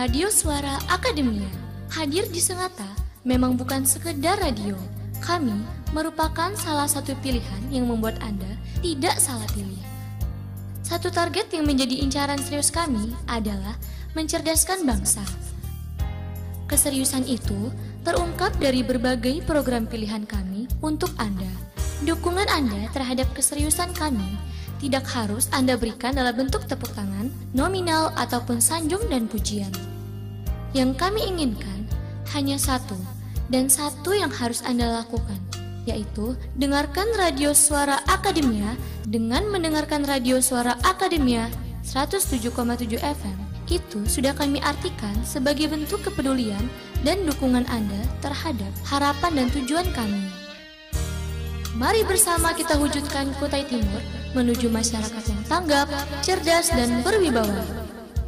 Radio Suara Akademia. Hadir di Sengatta memang bukan sekedar radio. Kami merupakan salah satu pilihan yang membuat Anda tidak salah pilih. Satu target yang menjadi incaran serius kami adalah mencerdaskan bangsa. Keseriusan itu terungkap dari berbagai program pilihan kami untuk Anda. Dukungan Anda terhadap keseriusan kami tidak harus Anda berikan dalam bentuk tepuk tangan, nominal, ataupun sanjung dan pujian. Yang kami inginkan hanya satu, dan satu yang harus Anda lakukan, yaitu dengarkan Radio Suara Akademia. Dengan mendengarkan Radio Suara Akademia 107,7 FM, itu sudah kami artikan sebagai bentuk kepedulian dan dukungan Anda terhadap harapan dan tujuan kami. Mari bersama kita wujudkan Kutai Timur menuju masyarakat yang tanggap, cerdas, dan berwibawa.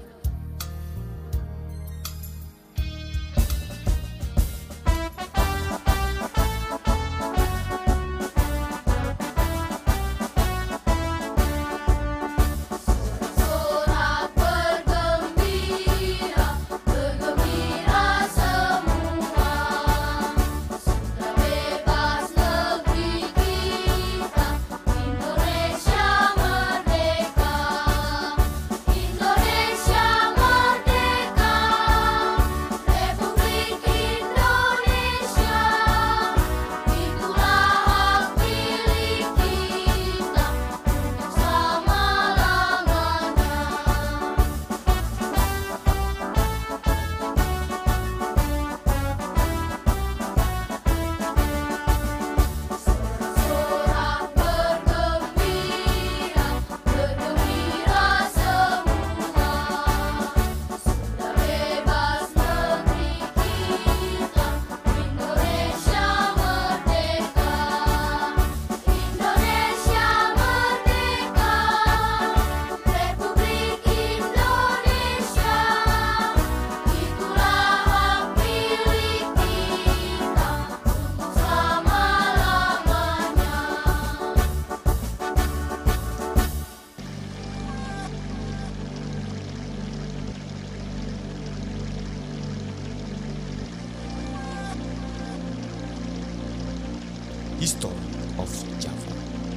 History of Java.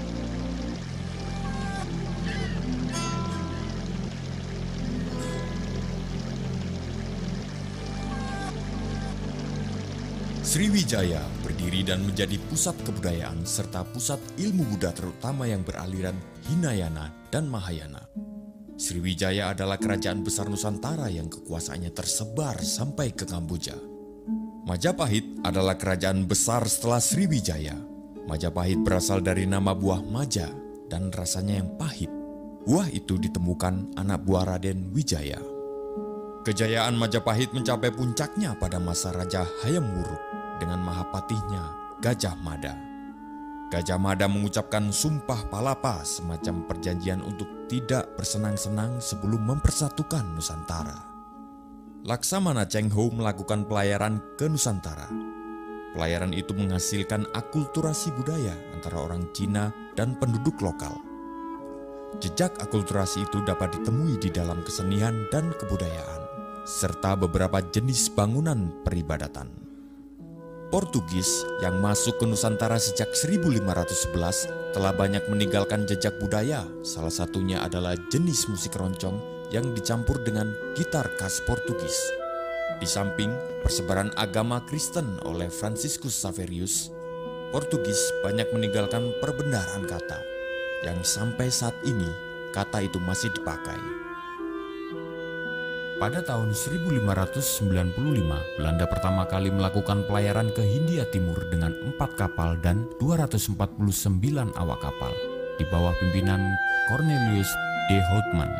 Sriwijaya berdiri dan menjadi pusat kebudayaan serta pusat ilmu Buddha terutama yang beraliran Hinayana dan Mahayana. Sriwijaya adalah kerajaan besar Nusantara yang kekuasaannya tersebar sampai ke Kamboja. Majapahit adalah kerajaan besar setelah Sriwijaya. Majapahit berasal dari nama buah maja dan rasanya yang pahit. Buah itu ditemukan anak buah Raden Wijaya. Kejayaan Majapahit mencapai puncaknya pada masa Raja Hayam Wuruk dengan mahapatihnya Gajah Mada. Gajah Mada mengucapkan sumpah palapa, semacam perjanjian untuk tidak bersenang-senang sebelum mempersatukan Nusantara. Laksamana Cheng Ho melakukan pelayaran ke Nusantara. Pelayaran itu menghasilkan akulturasi budaya antara orang Cina dan penduduk lokal. Jejak akulturasi itu dapat ditemui di dalam kesenian dan kebudayaan, serta beberapa jenis bangunan peribadatan. Portugis yang masuk ke Nusantara sejak 1511 telah banyak meninggalkan jejak budaya, salah satunya adalah jenis musik roncong yang dicampur dengan gitar khas Portugis. Di samping persebaran agama Kristen oleh Franciscus Xaverius, Portugis banyak meninggalkan perbendaharaan kata, yang sampai saat ini kata itu masih dipakai. Pada tahun 1595, Belanda pertama kali melakukan pelayaran ke Hindia Timur dengan 4 kapal dan 249 awak kapal, di bawah pimpinan Cornelius de Houtman.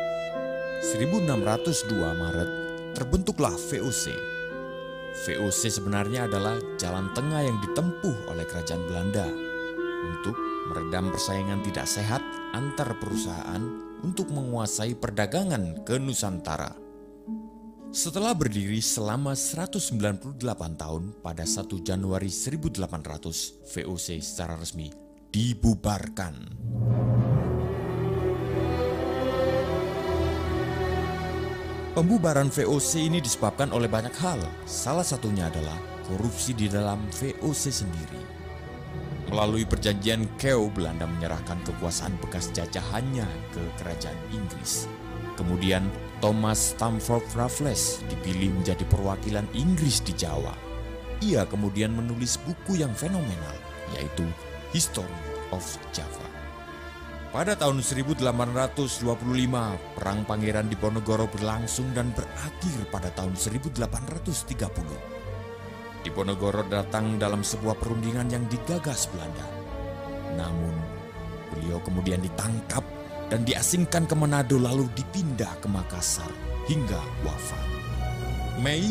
1602 Maret, terbentuklah VOC. VOC sebenarnya adalah jalan tengah yang ditempuh oleh kerajaan Belanda untuk meredam persaingan tidak sehat antar perusahaan untuk menguasai perdagangan ke Nusantara. Setelah berdiri selama 198 tahun, pada 1 Januari 1800, VOC secara resmi dibubarkan. Pembubaran VOC ini disebabkan oleh banyak hal. Salah satunya adalah korupsi di dalam VOC sendiri. Melalui perjanjian Kew, Belanda menyerahkan kekuasaan bekas jajahannya ke kerajaan Inggris. Kemudian Thomas Stamford Raffles dipilih menjadi perwakilan Inggris di Jawa. Ia kemudian menulis buku yang fenomenal, yaitu History of Java. Pada tahun 1825, Perang Pangeran Diponegoro berlangsung dan berakhir pada tahun 1830. Diponegoro datang dalam sebuah perundingan yang digagas Belanda. Namun, beliau kemudian ditangkap dan diasingkan ke Manado lalu dipindah ke Makassar hingga wafat. Mei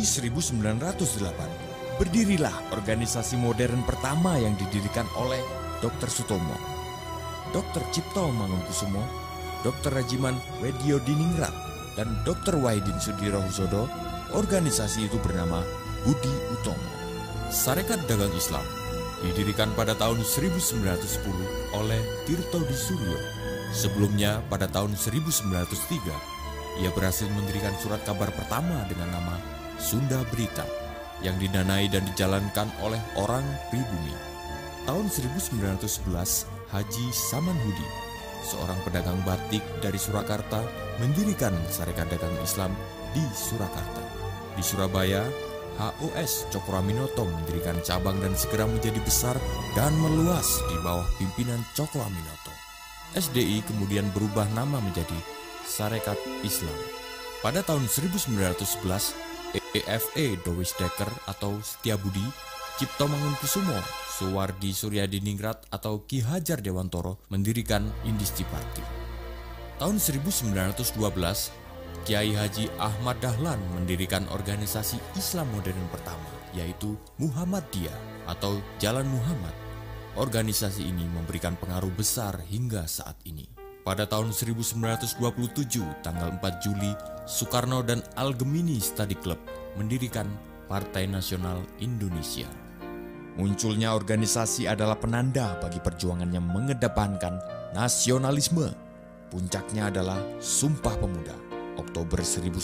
1908, berdirilah organisasi modern pertama yang didirikan oleh Dr. Sutomo, Dr. Cipto Mangunkusumo, Dr. Rajiman Weddiodiningrat, dan Dr. Wahidin Sudirohusodo. Organisasi itu bernama Budi Utomo. Sarekat Dagang Islam didirikan pada tahun 1910 oleh Tirto Di Suryo. Sebelumnya pada tahun 1903, ia berhasil mendirikan surat kabar pertama dengan nama Sunda Berita yang didanai dan dijalankan oleh orang pribumi. Tahun 1911, Haji Samanhudi, seorang pedagang batik dari Surakarta, mendirikan Sarekat Dagang Islam di Surakarta. Di Surabaya, HOS Cokroaminoto mendirikan cabang dan segera menjadi besar dan meluas di bawah pimpinan Cokroaminoto. SDI kemudian berubah nama menjadi Sarekat Islam. Pada tahun 1911, EFE Doris Dekker atau Setiabudi, Cipto Mangunkusumo, Suwardi Suryadiningrat atau Ki Hajar Dewantoro mendirikan Indisci Party. Tahun 1912, Kiai Haji Ahmad Dahlan mendirikan organisasi Islam modern pertama, yaitu Muhammadiyah atau Jalan Muhammad. Organisasi ini memberikan pengaruh besar hingga saat ini. Pada tahun 1927, tanggal 4 Juli, Soekarno dan Al-Gemini Study Club mendirikan Partai Nasional Indonesia. Munculnya organisasi adalah penanda bagi perjuangan yang mengedepankan nasionalisme. Puncaknya adalah Sumpah Pemuda, Oktober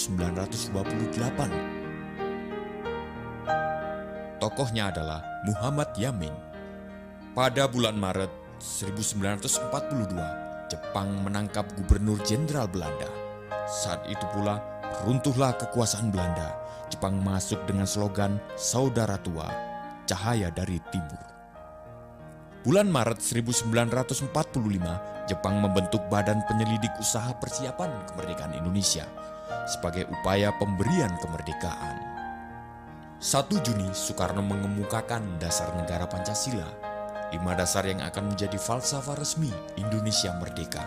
1928. Tokohnya adalah Muhammad Yamin. Pada bulan Maret 1942, Jepang menangkap Gubernur Jenderal Belanda. Saat itu pula runtuhlah kekuasaan Belanda. Jepang masuk dengan slogan Saudara Tua, Cahaya dari Timur. Bulan Maret 1945, Jepang membentuk Badan Penyelidik Usaha Persiapan Kemerdekaan Indonesia sebagai upaya pemberian kemerdekaan. 1 Juni, Soekarno mengemukakan dasar negara Pancasila, 5 dasar yang akan menjadi falsafah resmi Indonesia merdeka.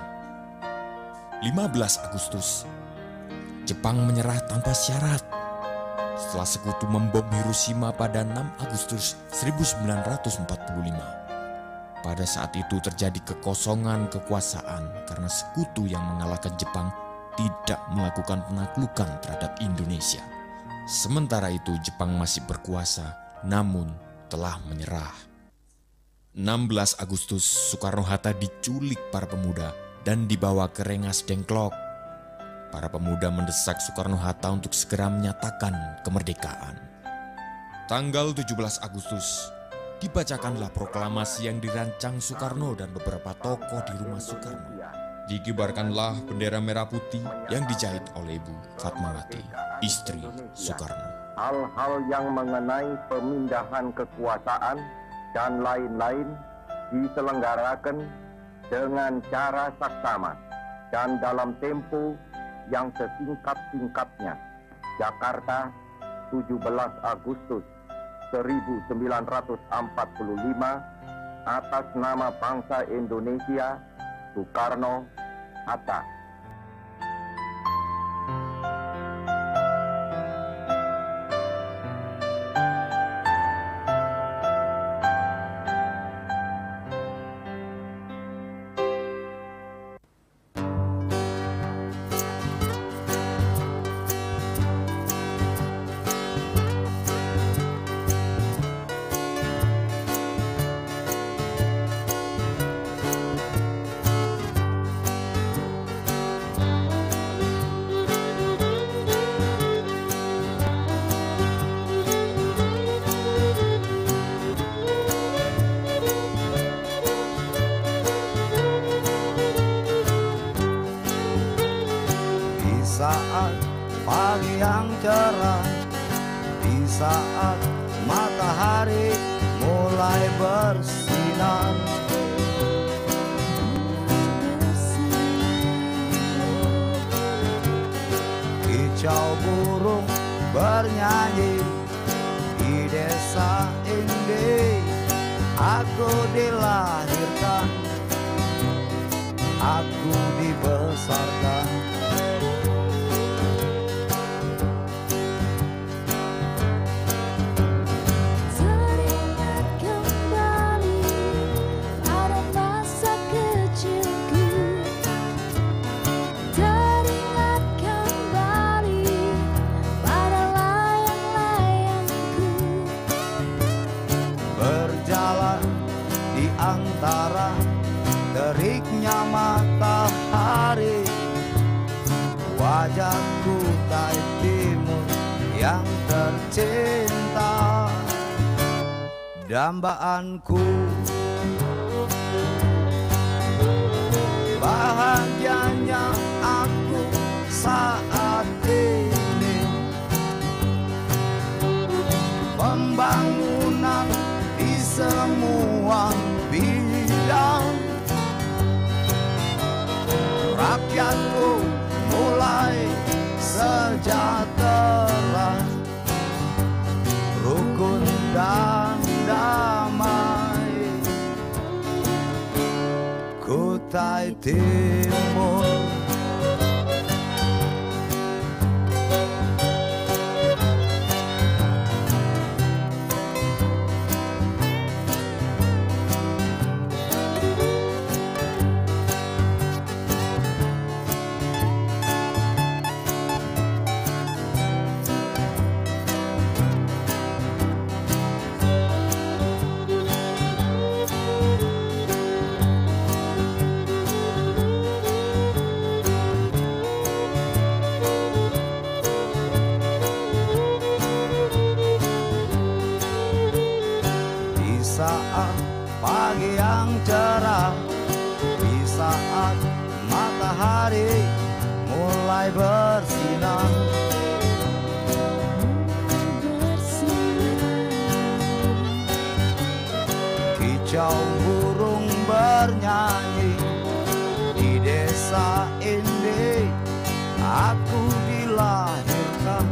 15 Agustus, Jepang menyerah tanpa syarat setelah sekutu membom Hiroshima pada 6 Agustus 1945. Pada saat itu terjadi kekosongan kekuasaan karena sekutu yang mengalahkan Jepang tidak melakukan penaklukan terhadap Indonesia. Sementara itu Jepang masih berkuasa, namun telah menyerah. 16 Agustus, Soekarno-Hatta diculik para pemuda dan dibawa ke Rengas Dengklok. Para pemuda mendesak Soekarno-Hatta untuk segera menyatakan kemerdekaan. Tanggal 17 Agustus, dibacakanlah proklamasi yang dirancang Soekarno dan beberapa tokoh di rumah Soekarno. Dikibarkanlah bendera merah putih yang dijahit oleh Ibu Fatmawati, istri Soekarno. Hal-hal yang mengenai pemindahan kekuasaan dan lain-lain diselenggarakan dengan cara saksama dan dalam tempo yang sesingkat-singkatnya. Jakarta, 17 Agustus 1945, atas nama bangsa Indonesia, Soekarno-Hatta. aku dilahirkan, aku dibesarkan. Teringat kembali pada masa kecilku, teringat kembali pada layang-layangku. Berjalan di antara teriknya matahari, wajah Kutai Timur yang tercinta. Dambaanku, bahagianya aku saat ini. Pembangunan di semua bidang, rakyatku mulai sejahtera, rukun dan damai. Kutai Timur, di saat pagi yang cerah, di saat matahari mulai bersinar, kicau burung bernyanyi di desa ini. Aku dilahirkan,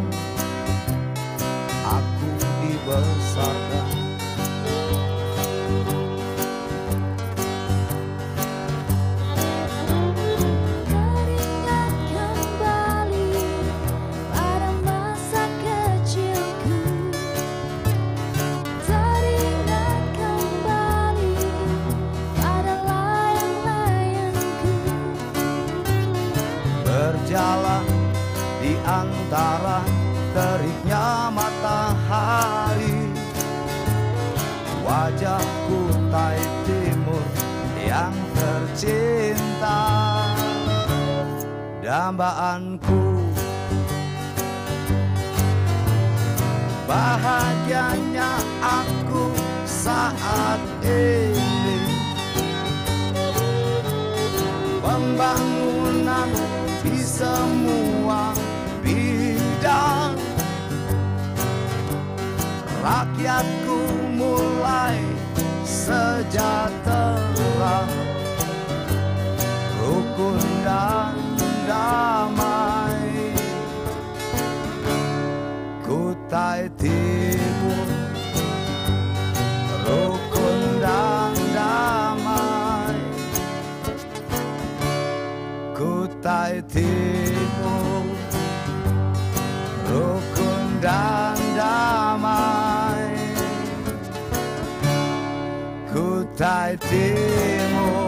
aku dibesarkan. Teringat kembali pada masa kecilku, teringat kembali pada layang-layangku. Berjalan di antara teriknya matahari, wajah Kutai Timur yang tercinta. Dambaanku, bahagianya aku saat ini. Pembangunan di semua bidang, rakyatku mulai sejahtera, rukun dan damai. Kutai Timur, rukun dan damai. Kutai Timur, rukun dan damai. Kutai Timur.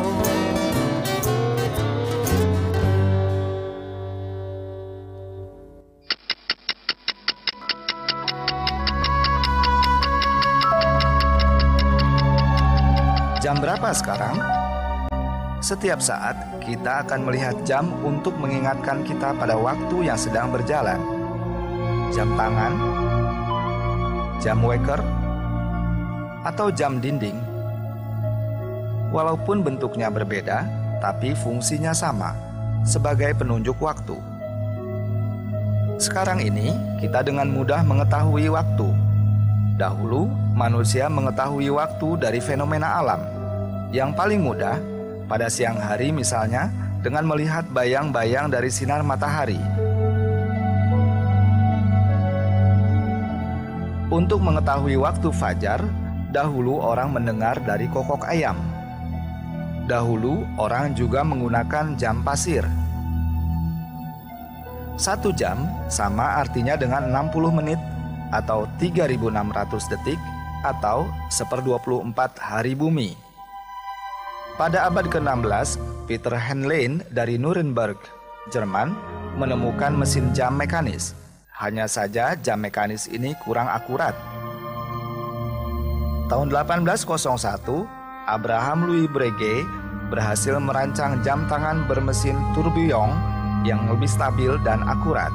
Jam berapa sekarang? Setiap saat kita akan melihat jam untuk mengingatkan kita pada waktu yang sedang berjalan. Jam tangan, jam waker, atau jam dinding. Walaupun bentuknya berbeda, tapi fungsinya sama, sebagai penunjuk waktu. Sekarang ini, kita dengan mudah mengetahui waktu. Dahulu, manusia mengetahui waktu dari fenomena alam. Yang paling mudah, pada siang hari misalnya, dengan melihat bayang-bayang dari sinar matahari. Untuk mengetahui waktu fajar, dahulu orang mendengar dari kokok ayam. Dahulu orang juga menggunakan jam pasir. 1 jam sama artinya dengan 60 menit atau 3.600 detik atau 1/24 hari bumi. Pada abad ke-16, Peter Henlein dari Nuremberg, Jerman, menemukan mesin jam mekanis. Hanya saja jam mekanis ini kurang akurat. Tahun 1801, Abraham Louis Breguet berhasil merancang jam tangan bermesin tourbillon yang lebih stabil dan akurat.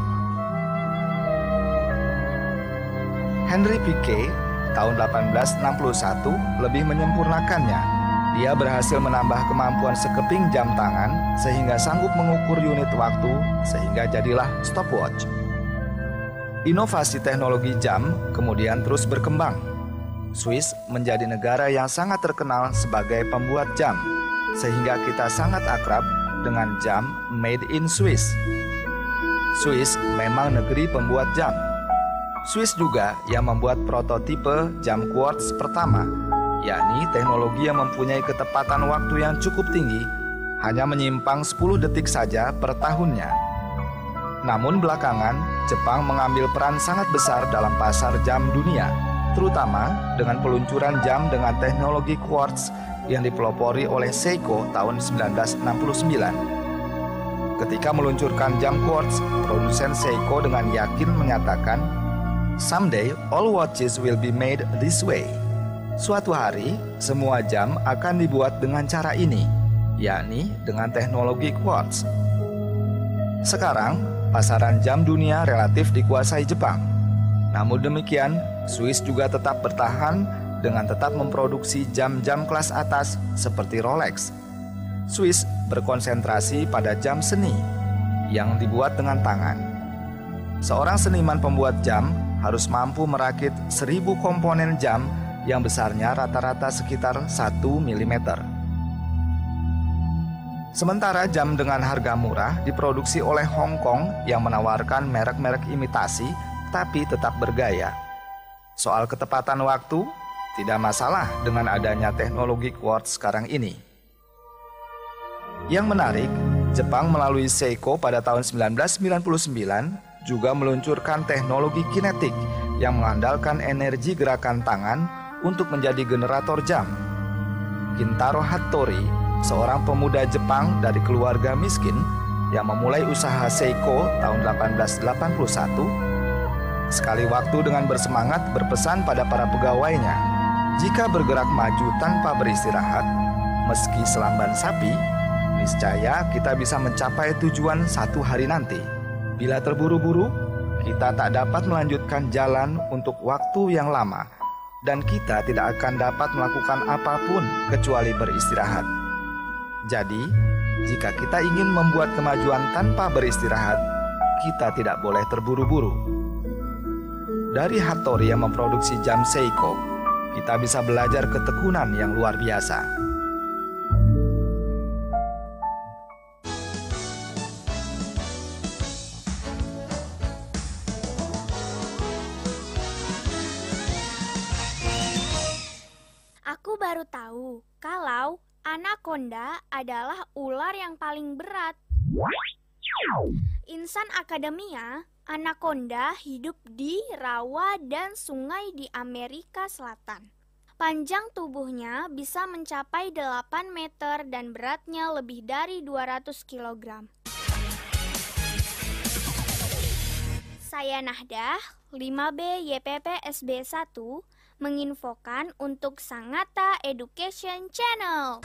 Henry Piquet tahun 1861 lebih menyempurnakannya. Dia berhasil menambah kemampuan sekeping jam tangan sehingga sanggup mengukur unit waktu sehingga jadilah stopwatch. Inovasi teknologi jam kemudian terus berkembang. Swiss menjadi negara yang sangat terkenal sebagai pembuat jam, sehingga kita sangat akrab dengan jam made in Swiss. Swiss memang negeri pembuat jam. Swiss juga yang membuat prototipe jam quartz pertama, yakni teknologi yang mempunyai ketepatan waktu yang cukup tinggi, hanya menyimpang 10 detik saja per tahunnya. Namun belakangan, Jepang mengambil peran sangat besar dalam pasar jam dunia, terutama dengan peluncuran jam dengan teknologi quartz yang dipelopori oleh Seiko tahun 1969. Ketika meluncurkan jam quartz, produsen Seiko dengan yakin menyatakan, "Someday all watches will be made this way." Suatu hari, semua jam akan dibuat dengan cara ini, yakni dengan teknologi quartz. Sekarang, pasaran jam dunia relatif dikuasai Jepang. Namun demikian, Swiss juga tetap bertahan dengan tetap memproduksi jam-jam kelas atas seperti Rolex. Swiss berkonsentrasi pada jam seni yang dibuat dengan tangan. Seorang seniman pembuat jam harus mampu merakit 1000 komponen jam yang besarnya rata-rata sekitar 1 mm. Sementara jam dengan harga murah diproduksi oleh Hong Kong yang menawarkan merek-merek imitasi tapi tetap bergaya. Soal ketepatan waktu, tidak masalah dengan adanya teknologi quartz sekarang ini. Yang menarik, Jepang melalui Seiko pada tahun 1999 juga meluncurkan teknologi kinetik yang mengandalkan energi gerakan tangan untuk menjadi generator jam. Kintaro Hattori, seorang pemuda Jepang dari keluarga miskin yang memulai usaha Seiko tahun 1881, sekali waktu dengan bersemangat berpesan pada para pegawainya, jika bergerak maju tanpa beristirahat, meski selamban sapi, niscaya kita bisa mencapai tujuan satu hari nanti. Bila terburu-buru, kita tak dapat melanjutkan jalan untuk waktu yang lama, dan kita tidak akan dapat melakukan apapun kecuali beristirahat. Jadi, jika kita ingin membuat kemajuan tanpa beristirahat, kita tidak boleh terburu-buru. Dari Hattori yang memproduksi jam Seiko, kita bisa belajar ketekunan yang luar biasa. Aku baru tahu kalau anaconda adalah ular yang paling berat. Insan Academia, anaconda hidup di rawa dan sungai di Amerika Selatan. Panjang tubuhnya bisa mencapai 8 meter dan beratnya lebih dari 200 kg. Saya Nahdah, 5B YPP SB 1, menginfokan untuk Sangatta Education Channel.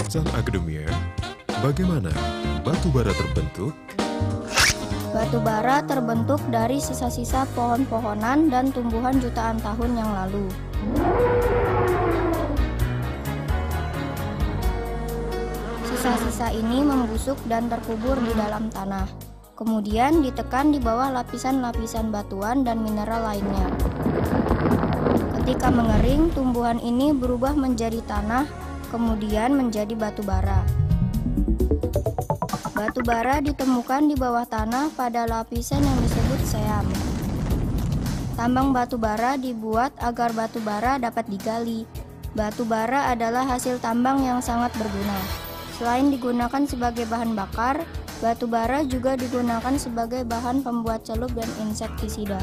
Sang Akademia, bagaimana batu bara terbentuk? Batu bara terbentuk dari sisa-sisa pohon-pohonan dan tumbuhan jutaan tahun yang lalu. Sisa-sisa ini membusuk dan terkubur di dalam tanah. Kemudian ditekan di bawah lapisan-lapisan batuan dan mineral lainnya. Ketika mengering, tumbuhan ini berubah menjadi tanah, kemudian menjadi batu bara. Batu bara ditemukan di bawah tanah pada lapisan yang disebut seam. Tambang batu bara dibuat agar batu bara dapat digali. Batu bara adalah hasil tambang yang sangat berguna. Selain digunakan sebagai bahan bakar, batu bara juga digunakan sebagai bahan pembuat celup dan insektisida.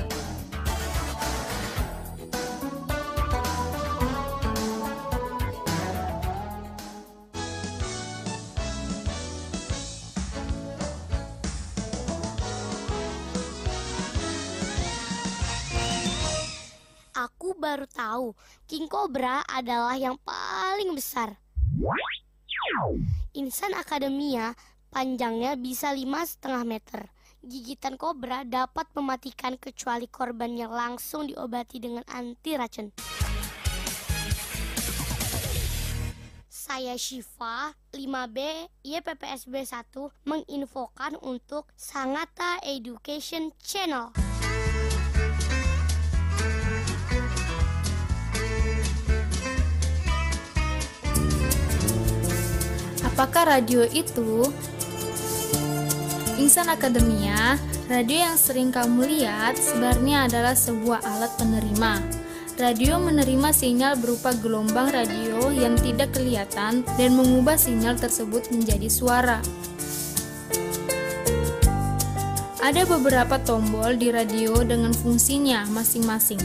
Aku baru tahu, king cobra adalah yang paling besar. Insan Akademia panjangnya bisa 5,5 meter. Gigitan kobra dapat mematikan kecuali korban yang langsung diobati dengan anti racun. Saya Syifa, 5B, YPPSB 1, menginfokan untuk Sangatta Education Channel. Apakah radio itu? Insan Akademia, radio yang sering kamu lihat sebenarnya adalah sebuah alat penerima. Radio menerima sinyal berupa gelombang radio yang tidak kelihatan dan mengubah sinyal tersebut menjadi suara. Ada beberapa tombol di radio dengan fungsinya masing-masing.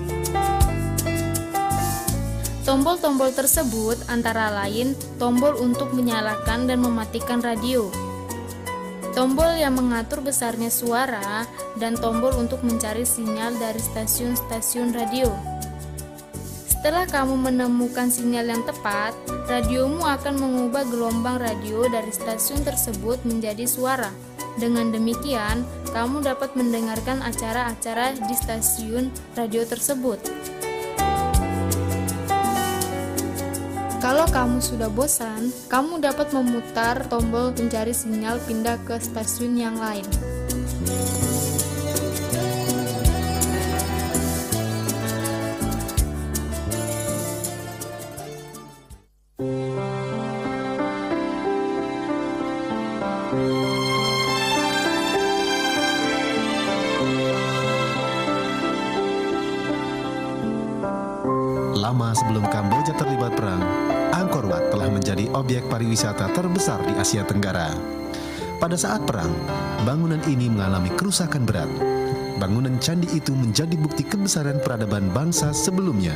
Tombol-tombol tersebut antara lain tombol untuk menyalakan dan mematikan radio, tombol yang mengatur besarnya suara, dan tombol untuk mencari sinyal dari stasiun-stasiun radio. Setelah kamu menemukan sinyal yang tepat, radiomu akan mengubah gelombang radio dari stasiun tersebut menjadi suara. Dengan demikian, kamu dapat mendengarkan acara-acara di stasiun radio tersebut. Kalau kamu sudah bosan, kamu dapat memutar tombol pencari sinyal pindah ke stasiun yang lain. Lama sebelum Kamboja terlibat perang, Angkor Wat telah menjadi objek pariwisata terbesar di Asia Tenggara. Pada saat perang, bangunan ini mengalami kerusakan berat. Bangunan candi itu menjadi bukti kebesaran peradaban bangsa sebelumnya.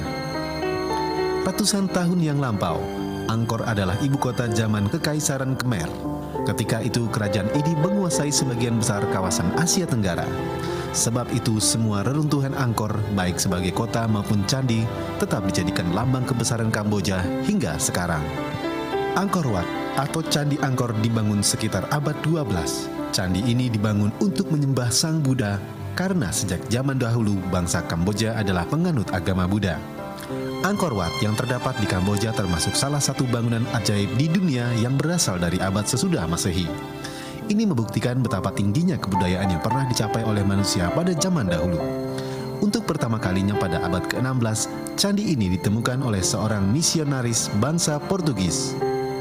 Ratusan tahun yang lampau, Angkor adalah ibu kota zaman Kekaisaran Khmer. Ketika itu kerajaan ini menguasai sebagian besar kawasan Asia Tenggara. Sebab itu semua reruntuhan Angkor, baik sebagai kota maupun candi, tetap dijadikan lambang kebesaran Kamboja hingga sekarang. Angkor Wat atau Candi Angkor dibangun sekitar abad 12. Candi ini dibangun untuk menyembah Sang Buddha karena sejak zaman dahulu bangsa Kamboja adalah penganut agama Buddha. Angkor Wat yang terdapat di Kamboja termasuk salah satu bangunan ajaib di dunia yang berasal dari abad sesudah Masehi. Ini membuktikan betapa tingginya kebudayaan yang pernah dicapai oleh manusia pada zaman dahulu. Untuk pertama kalinya pada abad ke-16, candi ini ditemukan oleh seorang misionaris bangsa Portugis.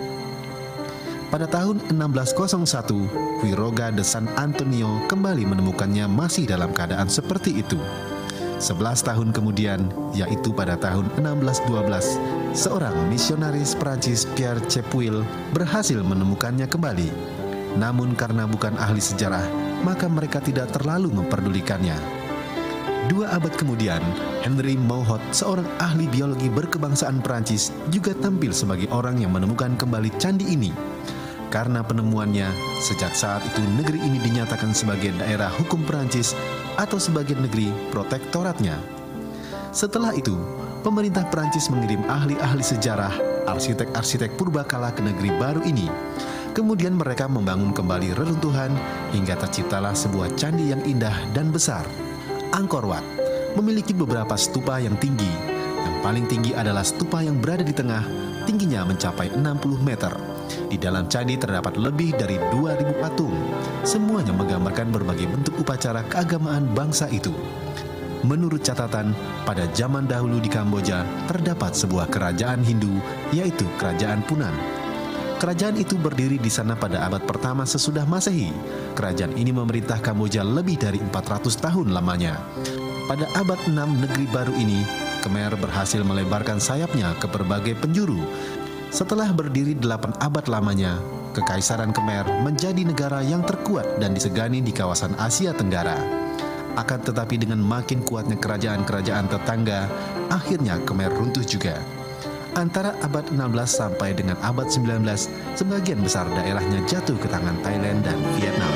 Pada tahun 1601, Quiroga de San Antonio kembali menemukannya masih dalam keadaan seperti itu. 11 tahun kemudian, yaitu pada tahun 1612, seorang misionaris Prancis Pierre Chapouille berhasil menemukannya kembali. Namun karena bukan ahli sejarah, maka mereka tidak terlalu memperdulikannya. 2 abad kemudian, Henry Mouhot, seorang ahli biologi berkebangsaan Prancis, juga tampil sebagai orang yang menemukan kembali candi ini. Karena penemuannya, sejak saat itu negeri ini dinyatakan sebagai daerah hukum Prancis atau sebagai negeri protektoratnya. Setelah itu, pemerintah Prancis mengirim ahli-ahli sejarah arsitek-arsitek purbakala ke negeri baru ini. Kemudian mereka membangun kembali reruntuhan hingga terciptalah sebuah candi yang indah dan besar. Angkor Wat memiliki beberapa stupa yang tinggi. Yang paling tinggi adalah stupa yang berada di tengah, tingginya mencapai 60 meter. Di dalam candi terdapat lebih dari 2.000 patung. Semuanya menggambarkan berbagai bentuk upacara keagamaan bangsa itu. Menurut catatan, pada zaman dahulu di Kamboja terdapat sebuah kerajaan Hindu, yaitu Kerajaan Punan. Kerajaan itu berdiri di sana pada abad pertama sesudah Masehi. Kerajaan ini memerintah Kamboja lebih dari 400 tahun lamanya. Pada abad 6 negeri baru ini, Khmer berhasil melebarkan sayapnya ke berbagai penjuru. Setelah berdiri 8 abad lamanya, Kekaisaran Khmer menjadi negara yang terkuat dan disegani di kawasan Asia Tenggara. Akan tetapi dengan makin kuatnya kerajaan-kerajaan tetangga, akhirnya Khmer runtuh juga. Antara abad 16 sampai dengan abad 19, sebagian besar daerahnya jatuh ke tangan Thailand dan Vietnam.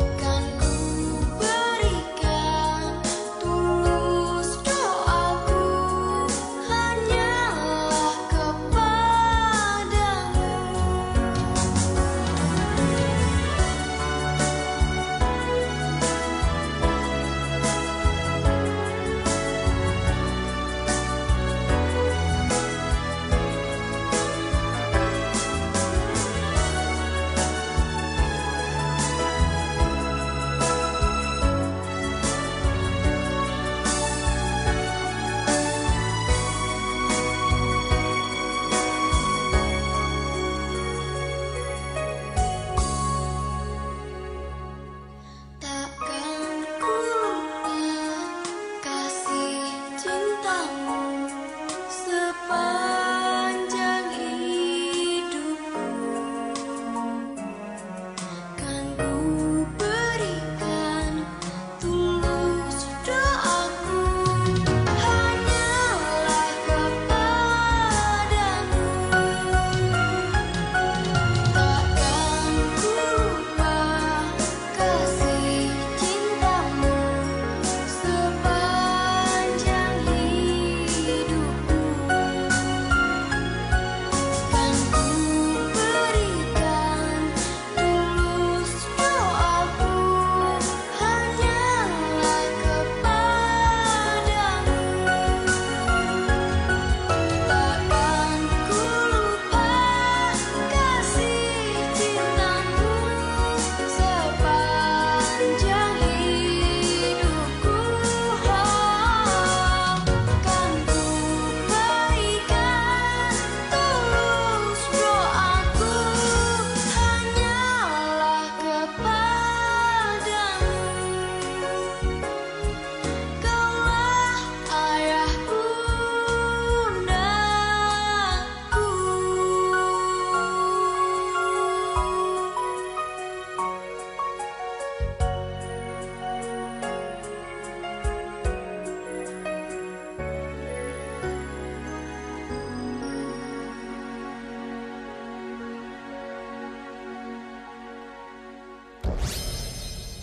Aku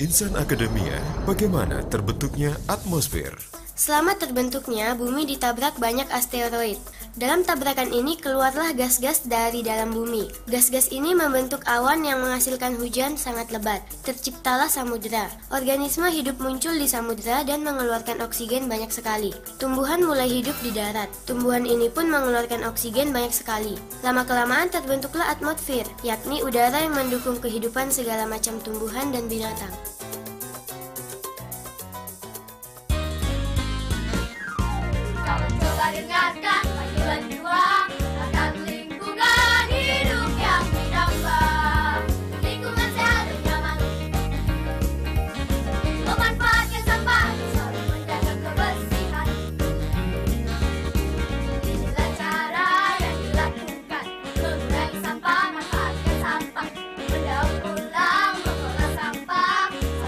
Insan Akademia, bagaimana terbentuknya atmosfer? Selama terbentuknya, bumi ditabrak banyak asteroid. Dalam tabrakan ini keluarlah gas-gas dari dalam bumi. Gas-gas ini membentuk awan yang menghasilkan hujan sangat lebat. Terciptalah samudera. Organisme hidup muncul di samudera dan mengeluarkan oksigen banyak sekali. Tumbuhan mulai hidup di darat. Tumbuhan ini pun mengeluarkan oksigen banyak sekali. Lama-kelamaan terbentuklah atmosfer, yakni udara yang mendukung kehidupan segala macam tumbuhan dan binatang. Coba dengarkan panggilan jiwa akan lingkungan hidup yang berdampak. Lingkungan sehat dan nyaman, memanfaatkan sampah, selalu menjaga kebersihan. Inilah cara yang dilakukan, mengurangi sampah, manfaatkan sampah, mendaur ulang, mengolah sampah,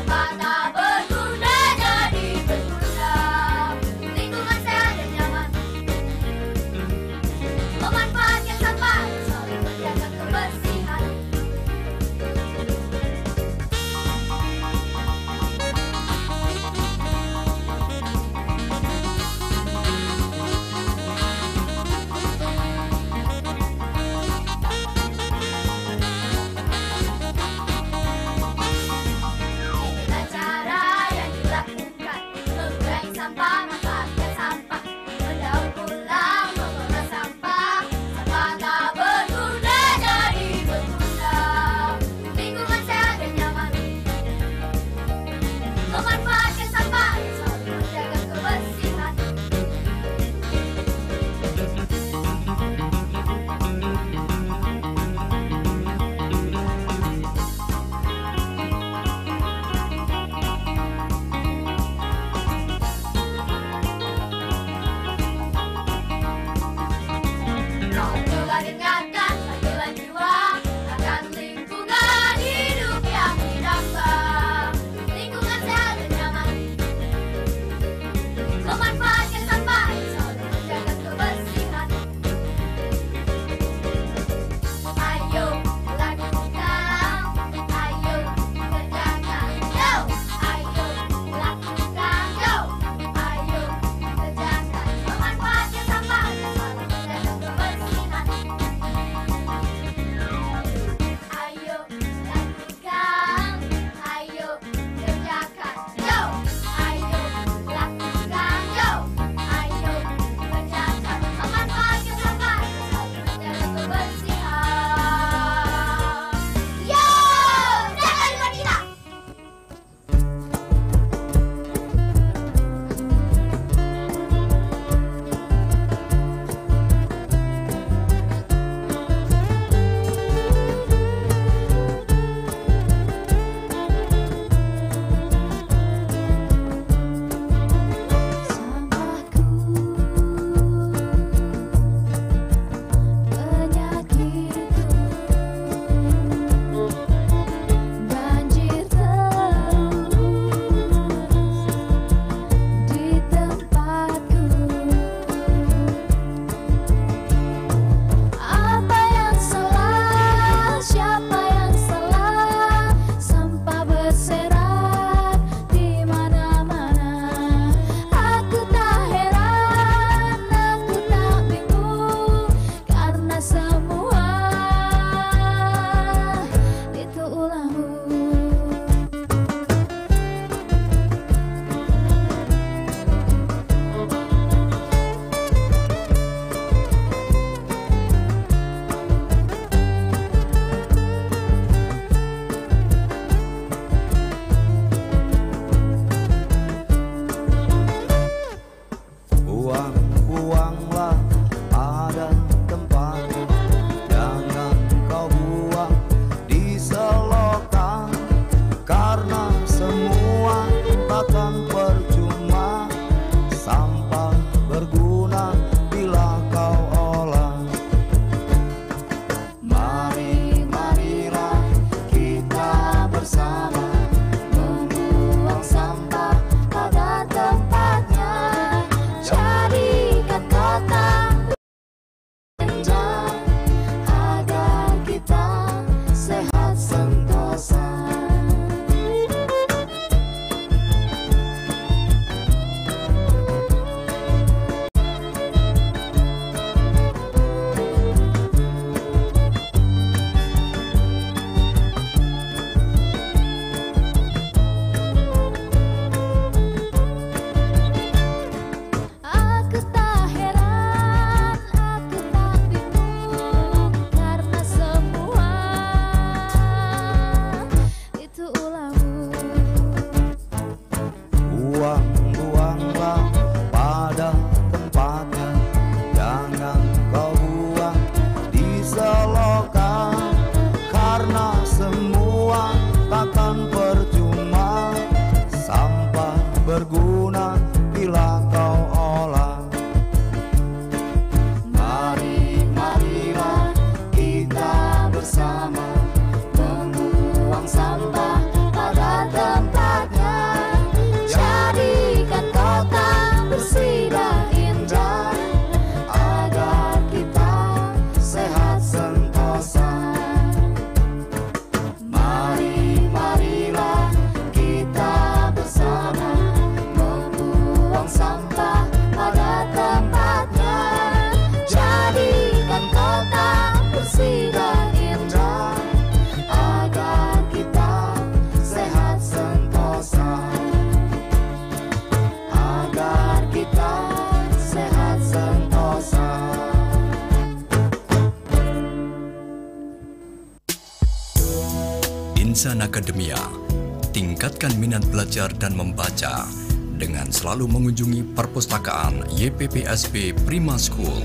Insan Akademia. Tingkatkan minat belajar dan membaca dengan selalu mengunjungi perpustakaan YPPSB Prima School.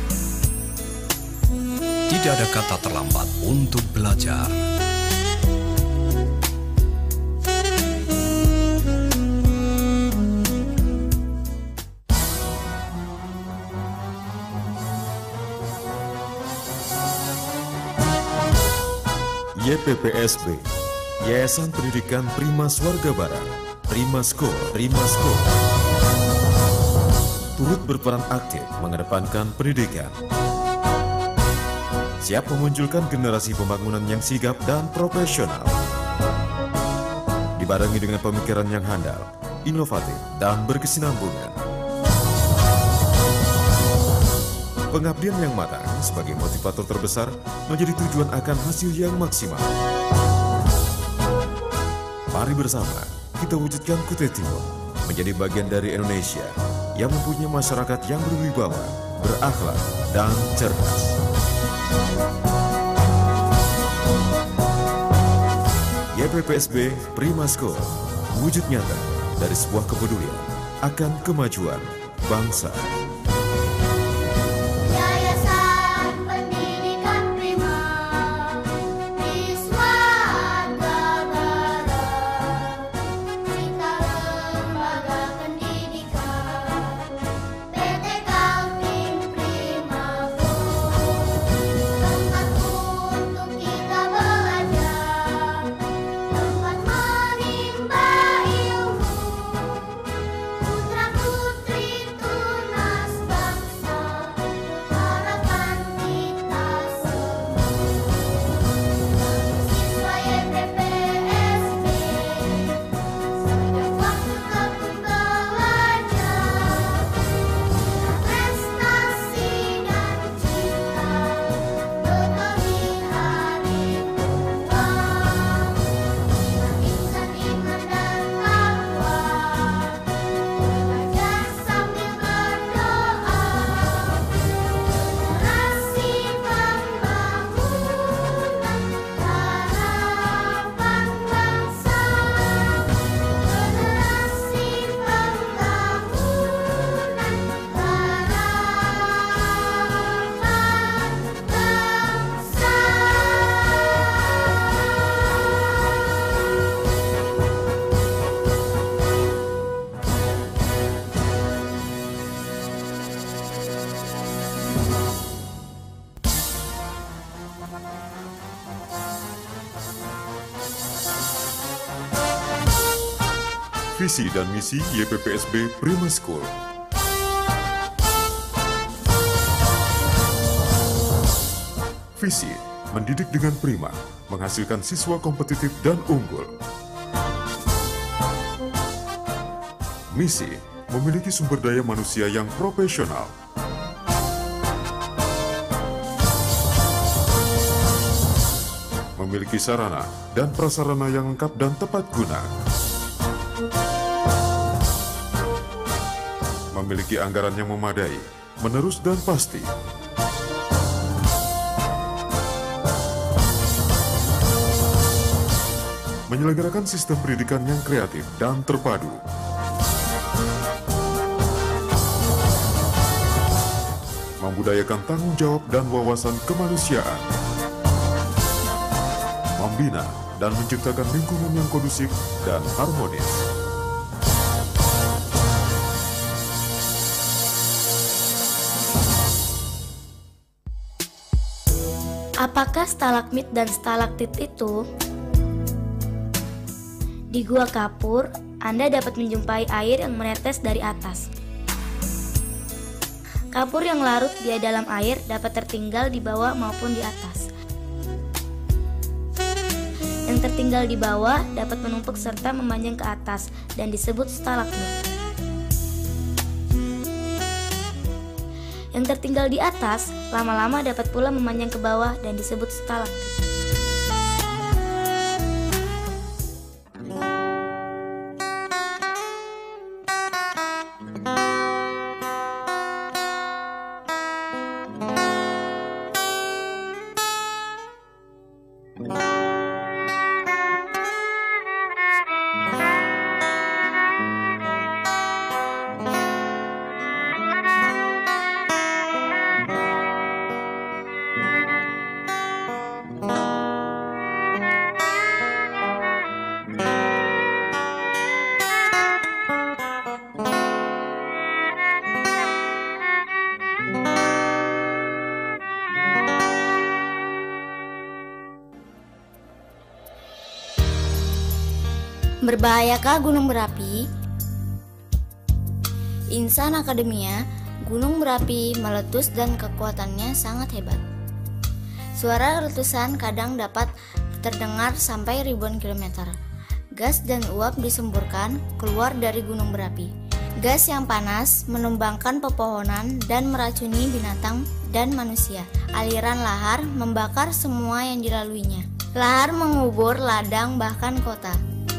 Tidak ada kata terlambat untuk belajar. YPPSB, Yayasan Pendidikan Prima Swarga Barat, Prima School, turut berperan aktif mengedepankan pendidikan. Siap memunculkan generasi pembangunan yang sigap dan profesional. Dibarengi dengan pemikiran yang handal, inovatif, dan berkesinambungan. Pengabdian yang matang sebagai motivator terbesar menjadi tujuan akan hasil yang maksimal. Mari bersama kita wujudkan Kutai Timur menjadi bagian dari Indonesia yang mempunyai masyarakat yang berwibawa, berakhlak, dan cerdas. YPPSB Prima School, wujud nyata dari sebuah kepedulian akan kemajuan bangsa. Yayasan Pendidikan Prima di Swarga Barat, Cita Lembaga Pendidikan, PT Kaltim Prima School, tempat untuk kita belajar, tempat menimba ilmu, putra putri tunas bangsa, harapan kita semua. Siswa YPPSB, sejak waktu tekun belajar, prestasi dan cinta, bekali hari berkembang. Insan iman dan takwa, belajar sambil berdoa, generasi pembangunan harapan bangsa, generasi pembangunan harapan Visi dan misi YPPSB Prima School. Visi, mendidik dengan prima, menghasilkan siswa kompetitif dan unggul. Misi, memiliki sumber daya manusia yang profesional. Memiliki sarana dan prasarana yang lengkap dan tepat guna. Memiliki anggaran yang memadai, menerus dan pasti. Menyelenggarakan sistem pendidikan yang kreatif dan terpadu. Membudayakan tanggung jawab dan wawasan kemanusiaan. Membina dan menciptakan lingkungan yang kondusif dan harmonis. Apakah stalagmit dan stalaktit itu? Di Gua Kapur, Anda dapat menjumpai air yang menetes dari atas. Kapur yang larut di dalam air dapat tertinggal di bawah maupun di atas. Yang tertinggal di bawah dapat menumpuk serta memanjang ke atas dan disebut stalagmit. Yang tertinggal di atas lama-lama dapat pula memanjang ke bawah dan disebut stalaktit. Berbahayakah gunung berapi? Insan Akademia, gunung berapi meletus dan kekuatannya sangat hebat. Suara letusan kadang dapat terdengar sampai ribuan kilometer. Gas dan uap disemburkan keluar dari gunung berapi. Gas yang panas menumbangkan pepohonan dan meracuni binatang dan manusia. Aliran lahar membakar semua yang dilaluinya. Lahar mengubur ladang bahkan kota.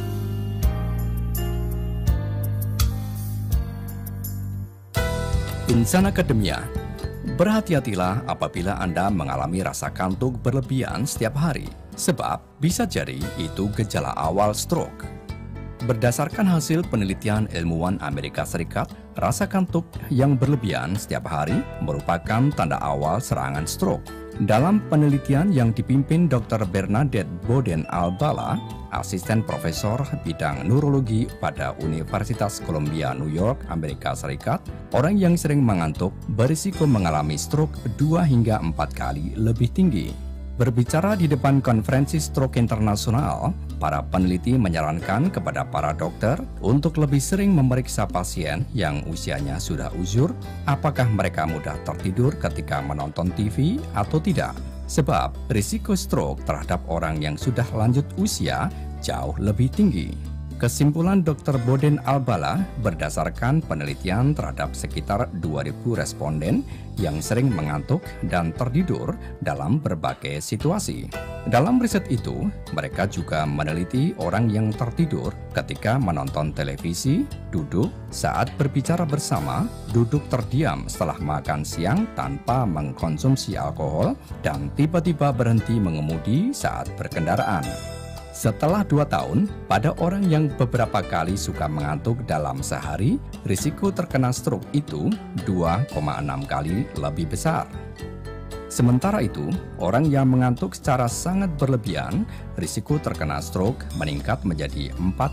Insan Akademia, berhati-hatilah apabila Anda mengalami rasa kantuk berlebihan setiap hari, sebab bisa jadi itu gejala awal stroke. Berdasarkan hasil penelitian ilmuwan Amerika Serikat, rasa kantuk yang berlebihan setiap hari merupakan tanda awal serangan stroke. Dalam penelitian yang dipimpin Dr. Bernadette Boden-Albala, asisten profesor bidang neurologi pada Universitas Columbia, New York, Amerika Serikat, orang yang sering mengantuk berisiko mengalami stroke 2 hingga 4 kali lebih tinggi. Berbicara di depan konferensi stroke internasional, para peneliti menyarankan kepada para dokter untuk lebih sering memeriksa pasien yang usianya sudah uzur, apakah mereka mudah tertidur ketika menonton TV atau tidak. Sebab risiko stroke terhadap orang yang sudah lanjut usia jauh lebih tinggi. Kesimpulan Dr. Boden-Albala berdasarkan penelitian terhadap sekitar 2.000 responden yang sering mengantuk dan tertidur dalam berbagai situasi. Dalam riset itu, mereka juga meneliti orang yang tertidur ketika menonton televisi, duduk, saat berbicara bersama, duduk terdiam setelah makan siang tanpa mengkonsumsi alkohol, dan tiba-tiba berhenti mengemudi saat berkendaraan. Setelah 2 tahun, pada orang yang beberapa kali suka mengantuk dalam sehari, risiko terkena stroke itu 2,6 kali lebih besar. Sementara itu, orang yang mengantuk secara sangat berlebihan, risiko terkena stroke meningkat menjadi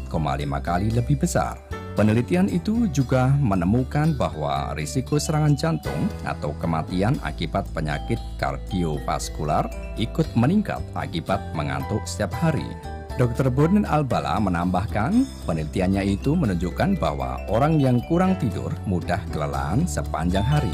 4,5 kali lebih besar. Penelitian itu juga menemukan bahwa risiko serangan jantung atau kematian akibat penyakit kardiovaskular ikut meningkat akibat mengantuk setiap hari. Dr. Boden-Albala menambahkan, penelitiannya itu menunjukkan bahwa orang yang kurang tidur mudah kelelahan sepanjang hari.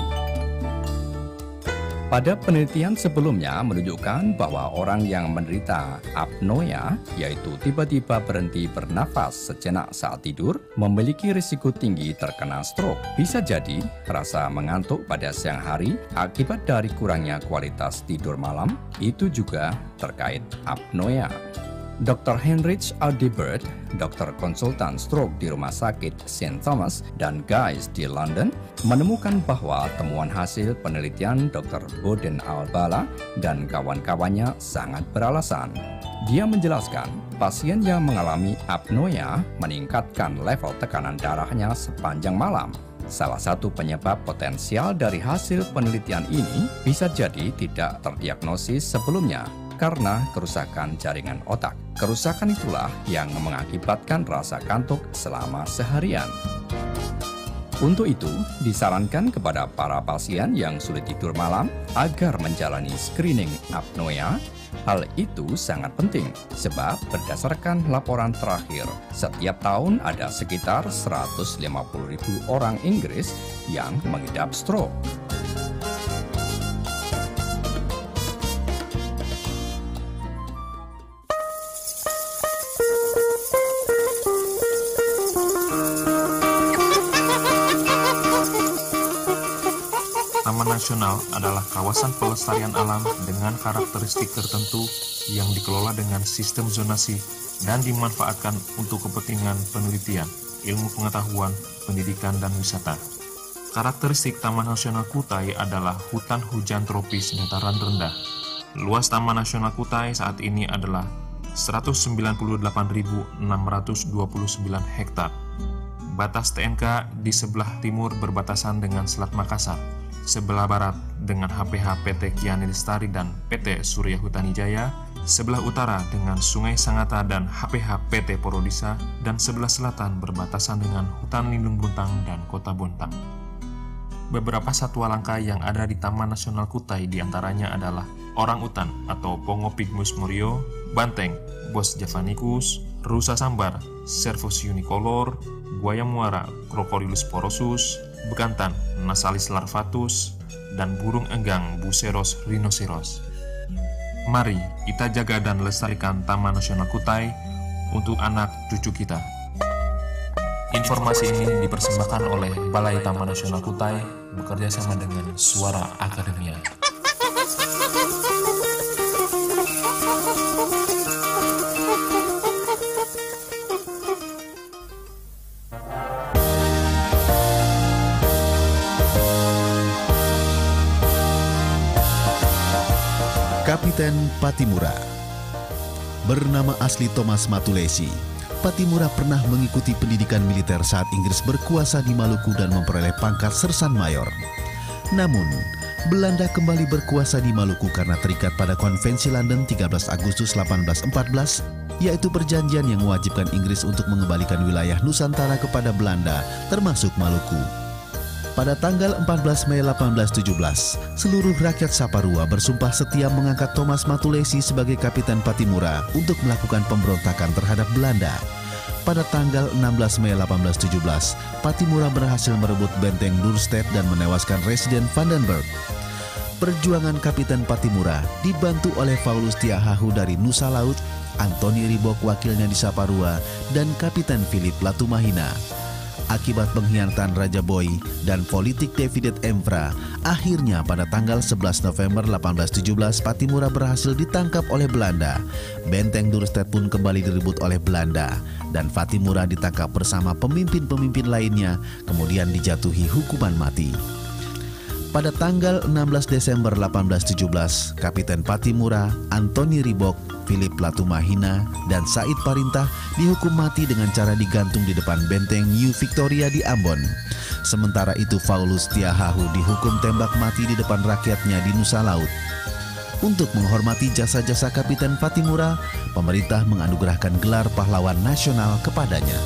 Pada penelitian sebelumnya menunjukkan bahwa orang yang menderita apnoea, yaitu tiba-tiba berhenti bernafas sejenak saat tidur, memiliki risiko tinggi terkena stroke. Bisa jadi rasa mengantuk pada siang hari akibat dari kurangnya kualitas tidur malam itu juga terkait apnoea. Dr. Heinrich Audibert, dokter konsultan stroke di Rumah Sakit St. Thomas dan Guy's di London, menemukan bahwa temuan hasil penelitian Dr. Boden-Albala dan kawan-kawannya sangat beralasan. Dia menjelaskan, pasien yang mengalami apnoea meningkatkan level tekanan darahnya sepanjang malam. Salah satu penyebab potensial dari hasil penelitian ini bisa jadi tidak terdiagnosis sebelumnya, karena kerusakan jaringan otak. Kerusakan itulah yang mengakibatkan rasa kantuk selama seharian. Untuk itu, disarankan kepada para pasien yang sulit tidur malam agar menjalani screening apnoea. Hal itu sangat penting, sebab berdasarkan laporan terakhir, setiap tahun ada sekitar 150.000 orang Inggris yang mengidap stroke. Taman Nasional adalah kawasan pelestarian alam dengan karakteristik tertentu yang dikelola dengan sistem zonasi dan dimanfaatkan untuk kepentingan penelitian, ilmu pengetahuan, pendidikan, dan wisata. Karakteristik Taman Nasional Kutai adalah hutan hujan tropis dataran rendah. Luas Taman Nasional Kutai saat ini adalah 198.629 hektar. Batas TNK di sebelah timur berbatasan dengan Selat Makassar, sebelah barat dengan HPH PT Kiani Lestari dan PT Surya Hutani Jaya, sebelah utara dengan Sungai Sangata dan HPH PT Porodisa, dan sebelah selatan berbatasan dengan Hutan Lindung Buntang dan Kota Bontang. Beberapa satwa langka yang ada di Taman Nasional Kutai diantaranya adalah orang utan atau Pongo Pygmus morio, banteng, Bos javanicus, rusa sambar, Cervus unicolor, buaya muara, Crocodylus porosus, bekantan, Nasalis larvatus, dan burung enggang, Buceros rhinoceros. Mari kita jaga dan lestarikan Taman Nasional Kutai untuk anak cucu kita. Informasi ini dipersembahkan oleh Balai Taman Nasional Kutai bekerja sama dengan Suara Akademia. Kapiten Pattimura. Bernama asli Thomas Matulesi, Pattimura pernah mengikuti pendidikan militer saat Inggris berkuasa di Maluku dan memperoleh pangkat sersan mayor. Namun, Belanda kembali berkuasa di Maluku karena terikat pada Konvensi London 13 Agustus 1814, yaitu perjanjian yang mewajibkan Inggris untuk mengembalikan wilayah Nusantara kepada Belanda, termasuk Maluku. Pada tanggal 14 Mei 1817, seluruh rakyat Saparua bersumpah setia mengangkat Thomas Matulesi sebagai Kapiten Pattimura untuk melakukan pemberontakan terhadap Belanda. Pada tanggal 16 Mei 1817, Pattimura berhasil merebut benteng Dorestad dan menewaskan Residen Vandenberg. Perjuangan Kapiten Pattimura dibantu oleh Paulus Tiahahu dari Nusa Laut, Antoni Ribok wakilnya di Saparua, dan Kapiten Philip Latumahina. Akibat pengkhianatan Raja Boy dan politik David Emperor, akhirnya pada tanggal 11 November 1817 Pattimura berhasil ditangkap oleh Belanda. Benteng Dorestad pun kembali direbut oleh Belanda dan Pattimura ditangkap bersama pemimpin-pemimpin lainnya, kemudian dijatuhi hukuman mati. Pada tanggal 16 Desember 1817, Kapiten Pattimura, Antoni Ribok, Philip Latumahina, dan Said Parintah dihukum mati dengan cara digantung di depan benteng New Victoria di Ambon. Sementara itu Paulus Tiahahu dihukum tembak mati di depan rakyatnya di Nusa Laut. Untuk menghormati jasa-jasa Kapiten Pattimura, pemerintah menganugerahkan gelar pahlawan nasional kepadanya.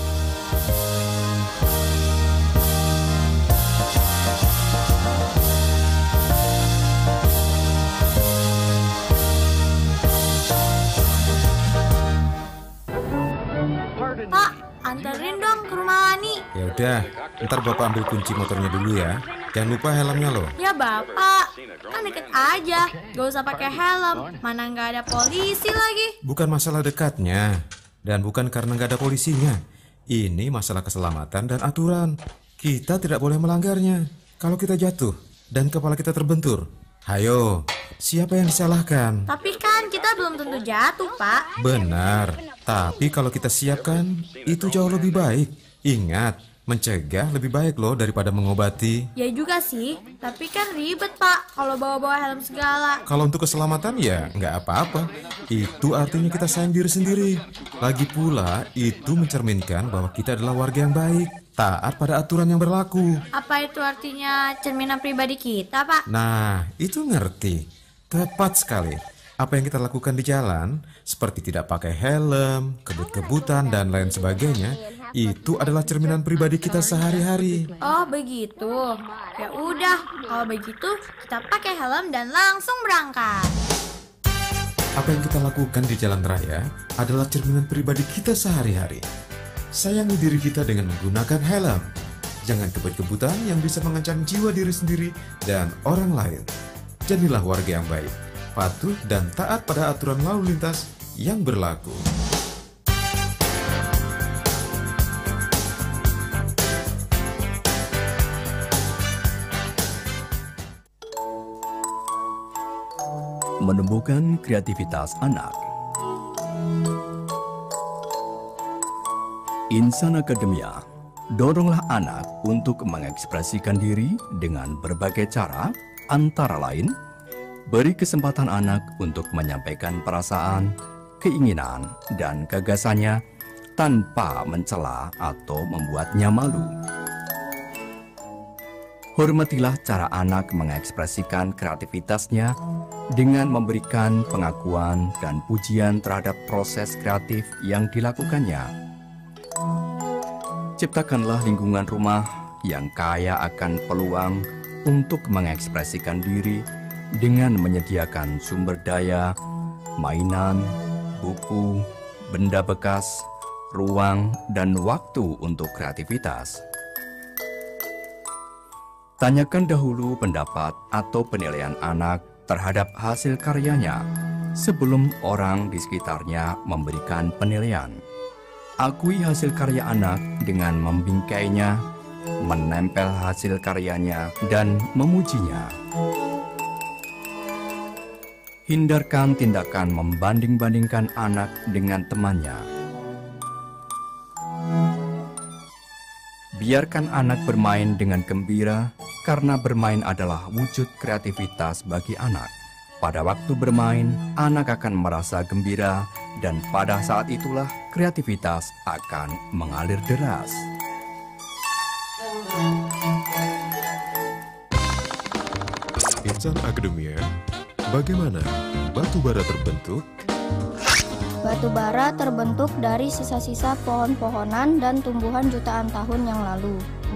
Anterin dong ke rumah Lani. Ya udah, ntar Bapak ambil kunci motornya dulu ya. Jangan lupa helmnya loh. Ya Bapak, kan deket aja. Gak usah pakai helm, mana nggak ada polisi lagi. Bukan masalah dekatnya, dan bukan karena nggak ada polisinya. Ini masalah keselamatan dan aturan. Kita tidak boleh melanggarnya. Kalau kita jatuh dan kepala kita terbentur, hayo, siapa yang disalahkan? Tapi kan kita belum tentu jatuh, Pak. Benar, tapi kalau kita siapkan, itu jauh lebih baik. Ingat, mencegah lebih baik loh daripada mengobati. Ya juga sih, tapi kan ribet, Pak, kalau bawa-bawa helm segala. Kalau untuk keselamatan ya nggak apa-apa. Itu artinya kita sayang diri sendiri. Lagi pula, itu mencerminkan bahwa kita adalah warga yang baik, taat pada aturan yang berlaku. Apa itu artinya cerminan pribadi kita, Pak? Nah, itu ngerti. Tepat sekali. Apa yang kita lakukan di jalan, seperti tidak pakai helm, kebut-kebutan, dan lain sebagainya, itu adalah cerminan pribadi kita sehari-hari. Oh begitu. Ya udah, kalau begitu kita pakai helm dan langsung berangkat. Apa yang kita lakukan di jalan raya adalah cerminan pribadi kita sehari-hari. Sayangi diri kita dengan menggunakan helm. Jangan kebut-kebutan yang bisa mengancam jiwa diri sendiri dan orang lain. Jadilah warga yang baik, patuh dan taat pada aturan lalu lintas yang berlaku. Menumbuhkan kreativitas anak. Insan Akademia, doronglah anak untuk mengekspresikan diri dengan berbagai cara, antara lain beri kesempatan anak untuk menyampaikan perasaan, keinginan, dan gagasannya tanpa mencela atau membuatnya malu. Hormatilah cara anak mengekspresikan kreativitasnya dengan memberikan pengakuan dan pujian terhadap proses kreatif yang dilakukannya. Ciptakanlah lingkungan rumah yang kaya akan peluang untuk mengekspresikan diri dengan menyediakan sumber daya, mainan, buku, benda bekas, ruang, dan waktu untuk kreativitas. Tanyakan dahulu pendapat atau penilaian anak terhadap hasil karyanya sebelum orang di sekitarnya memberikan penilaian. Akui hasil karya anak dengan membingkainya, menempel hasil karyanya, dan memujinya. Hindarkan tindakan membanding-bandingkan anak dengan temannya. Biarkan anak bermain dengan gembira, karena bermain adalah wujud kreativitas bagi anak. Pada waktu bermain, anak akan merasa gembira, dan pada saat itulah kreativitas akan mengalir deras. Insan Akademia, bagaimana batu bara terbentuk? Batu bara terbentuk dari sisa-sisa pohon-pohonan dan tumbuhan jutaan tahun yang lalu.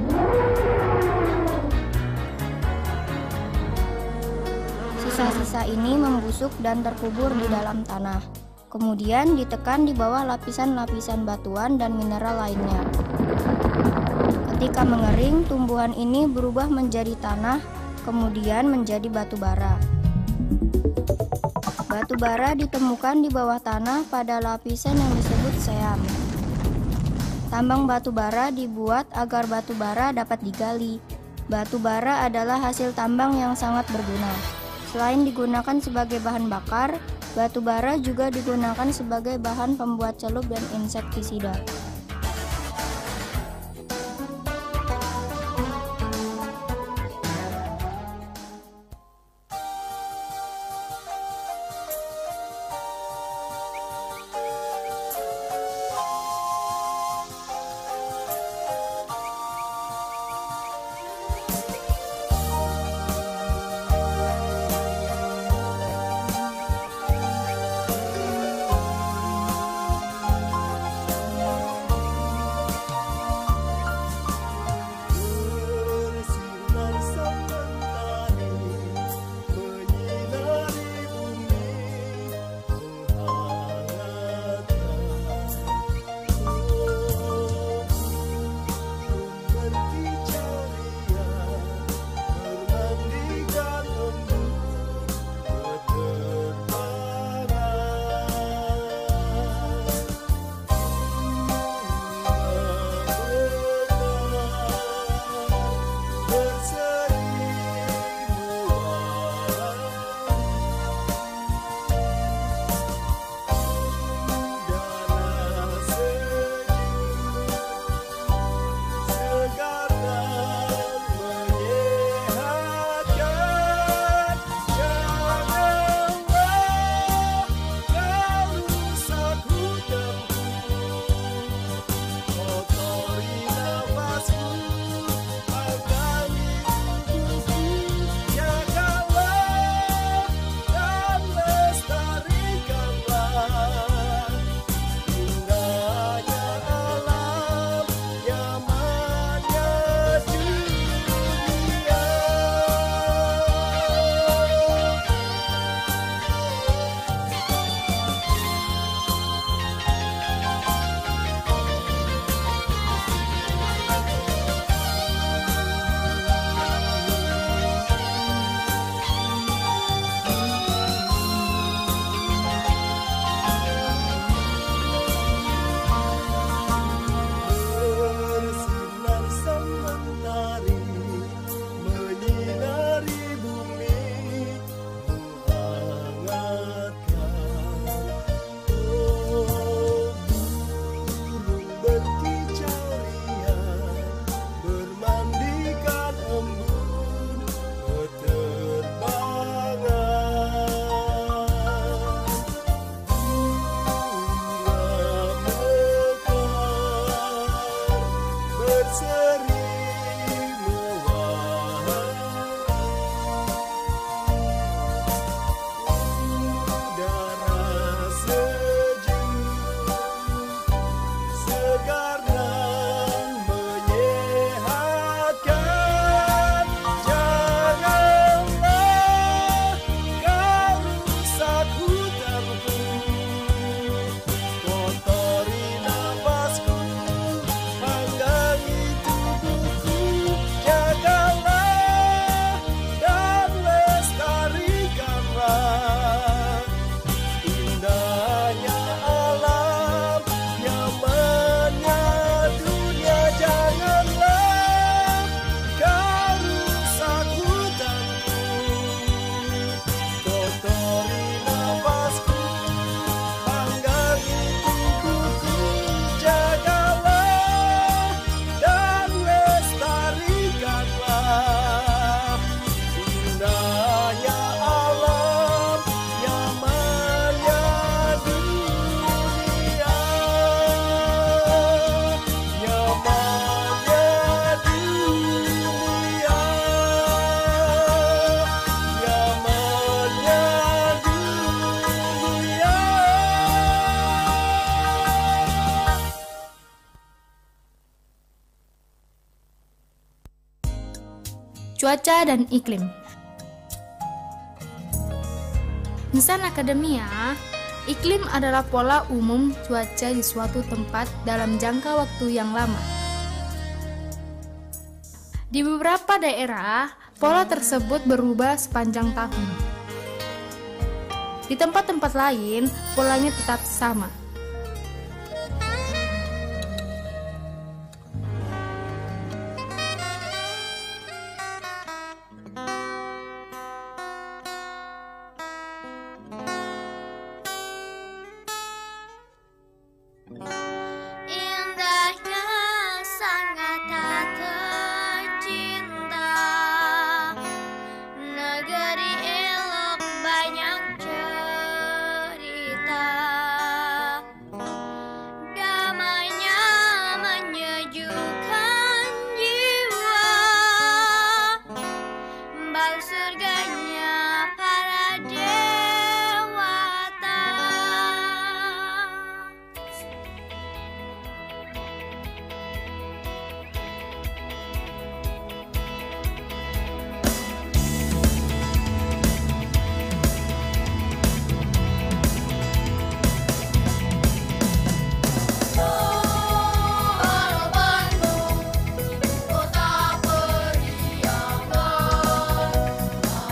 Sisa-sisa ini membusuk dan terkubur di dalam tanah. Kemudian ditekan di bawah lapisan-lapisan batuan dan mineral lainnya. Ketika mengering, tumbuhan ini berubah menjadi tanah, kemudian menjadi batu bara. Batu bara ditemukan di bawah tanah pada lapisan yang disebut seam. Tambang batu bara dibuat agar batu bara dapat digali. Batu bara adalah hasil tambang yang sangat berguna. Selain digunakan sebagai bahan bakar, batu bara juga digunakan sebagai bahan pembuat celup dan insektisida. cuaca dan iklim. Insan Akademia, iklim adalah pola umum cuaca di suatu tempat dalam jangka waktu yang lama. Di beberapa daerah, pola tersebut berubah sepanjang tahun. Di tempat-tempat lain, polanya tetap sama. Indahnya sangat tak tercinta, negeri elok banyak cerita, damainya menyejukkan jiwa, bal surganya para dewata. Halo Bandung, ibu kota periangan.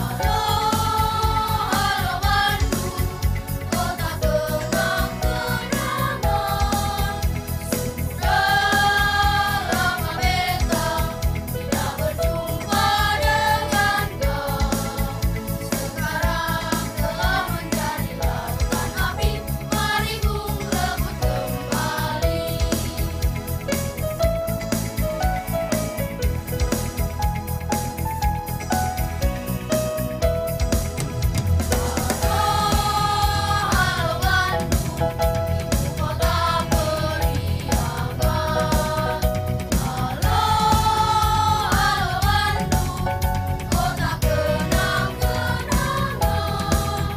Halo Bandung, kota kenang-kenangan. Sudah lama beta tidak berjumpa dengan kau. Sekarang telah menjadi lautan api, mari bung rebut kembali. Halo Bandung, ibu kota periangan. Halo Bandung, kota kenang-kenangan.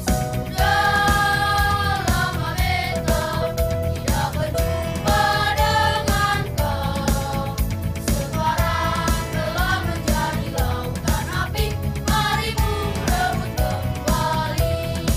Sudah lama beta tidak berjumpa dengan kau. Sekarang telah menjadi lautan api, mari bung rebut kembali.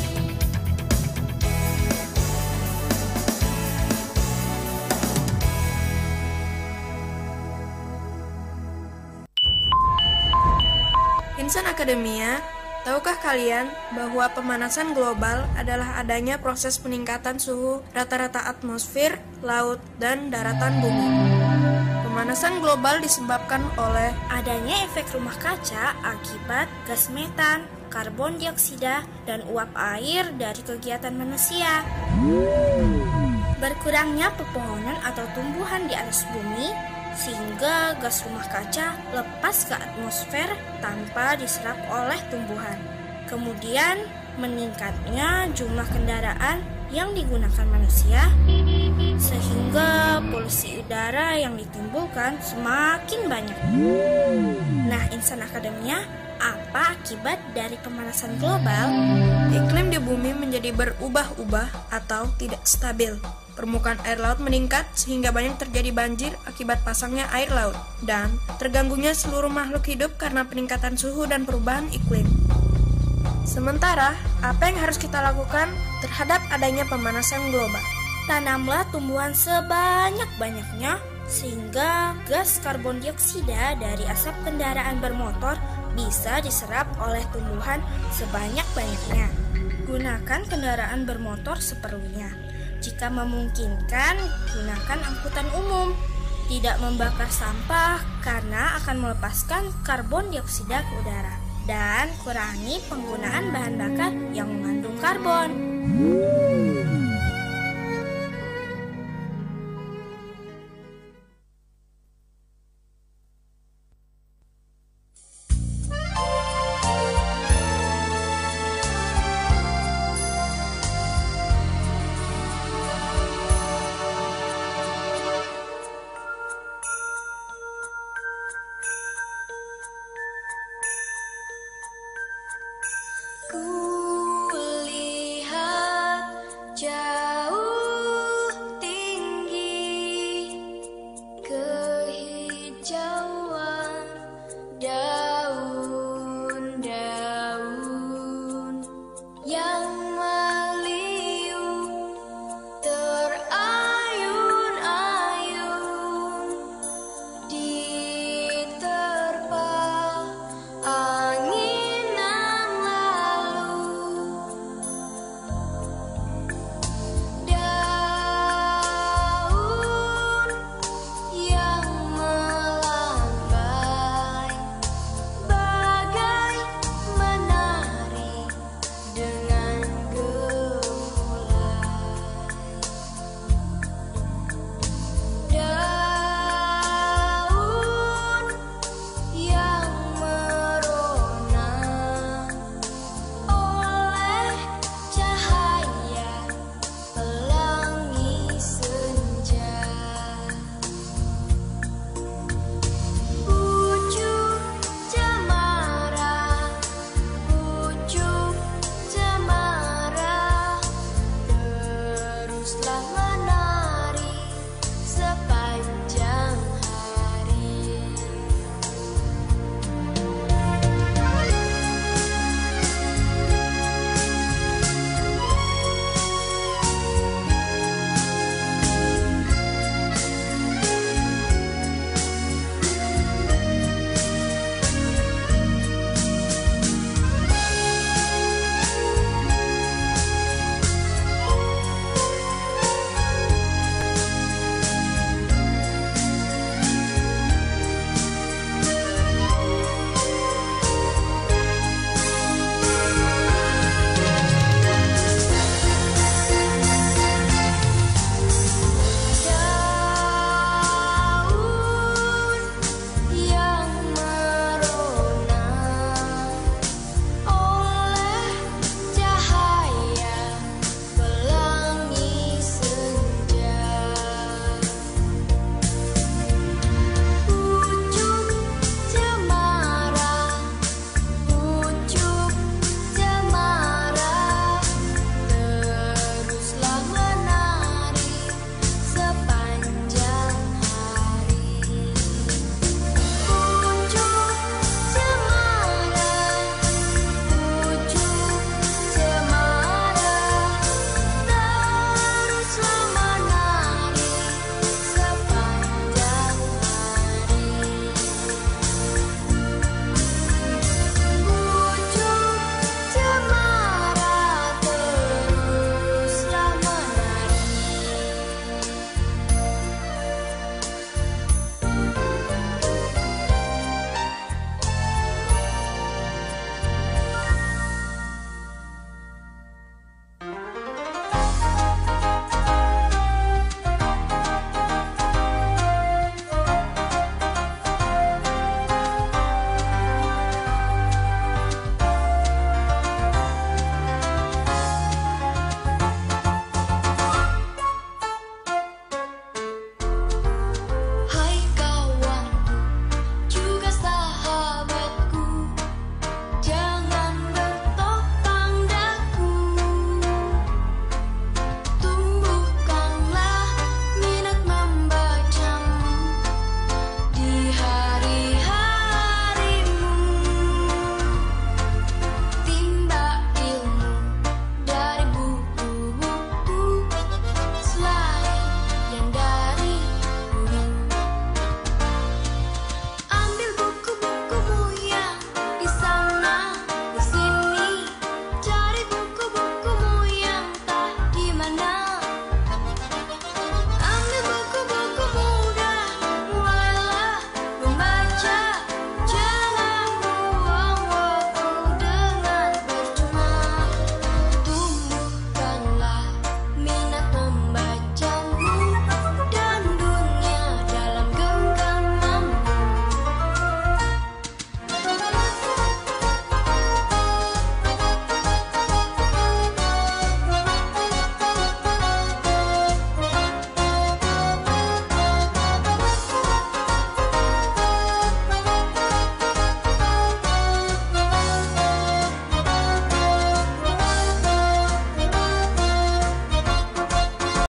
Insan Akademia, tahukah kalian bahwa pemanasan global adalah adanya proses peningkatan suhu rata-rata atmosfer, laut, dan daratan bumi? Pemanasan global disebabkan oleh adanya efek rumah kaca akibat gas metan, karbon dioksida, dan uap air dari kegiatan manusia. Berkurangnya pepohonan atau tumbuhan di atas bumi sehingga gas rumah kaca lepas ke atmosfer tanpa diserap oleh tumbuhan. Kemudian meningkatnya jumlah kendaraan yang digunakan manusia sehingga polusi udara yang ditimbulkan semakin banyak. Nah, Insan Akademia, apa akibat dari pemanasan global? Iklim di bumi menjadi berubah-ubah atau tidak stabil. Permukaan air laut meningkat sehingga banyak terjadi banjir akibat pasangnya air laut dan terganggunya seluruh makhluk hidup karena peningkatan suhu dan perubahan iklim. Sementara, apa yang harus kita lakukan terhadap adanya pemanasan global? Tanamlah tumbuhan sebanyak-banyaknya sehingga gas karbon dioksida dari asap kendaraan bermotor bisa diserap oleh tumbuhan sebanyak-banyaknya. Gunakan kendaraan bermotor seperlunya. Jika memungkinkan, gunakan angkutan umum. Tidak membakar sampah karena akan melepaskan karbon dioksida ke udara. Dan kurangi penggunaan bahan bakar yang mengandung karbon. Ku